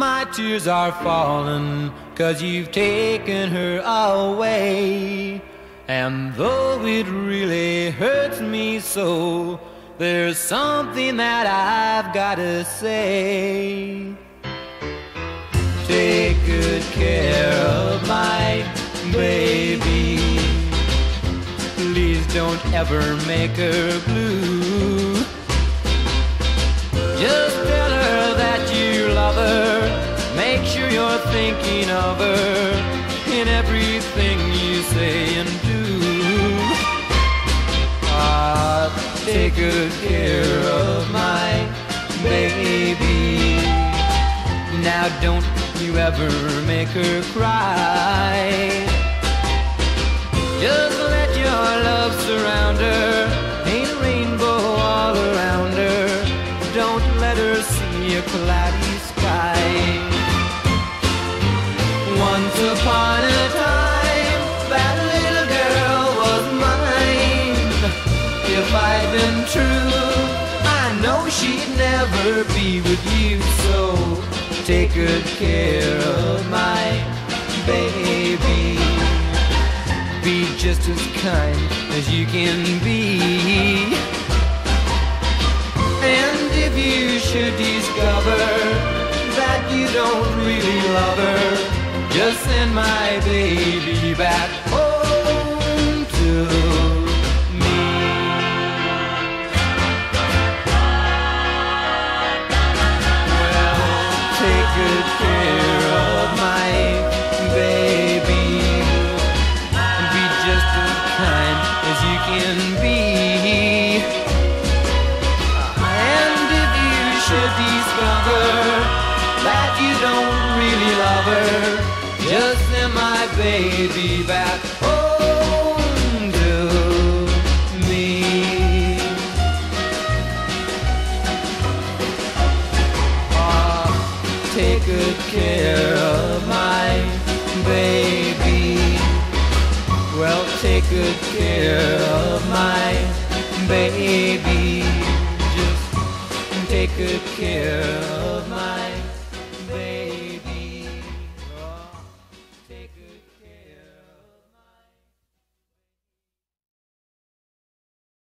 My tears are falling 'cause you've taken her away. And though it really hurts me so, there's something that I've gotta say. Take good care of my baby. Please don't ever make her blue. Just tell her that you love her. Make sure you're thinking of her in everything you say and do. Take good care of my baby. Now don't you ever make her cry. Just let your love surround her. Ain't a rainbow all around her. Don't let her see a cloudy sky. Once upon a time, that little girl was mine. If I'd been true, I know she'd never be with you. So take good care of my baby. Be just as kind as you can be. And if you should discover that you don't really love her, just send my baby back home to me. Well, take good care of my baby. Be just as kind as you can be. And if you should discover that you don't really love her, just send my baby back home to me. Take good care of my baby. Well, take good care of my baby. Just take good care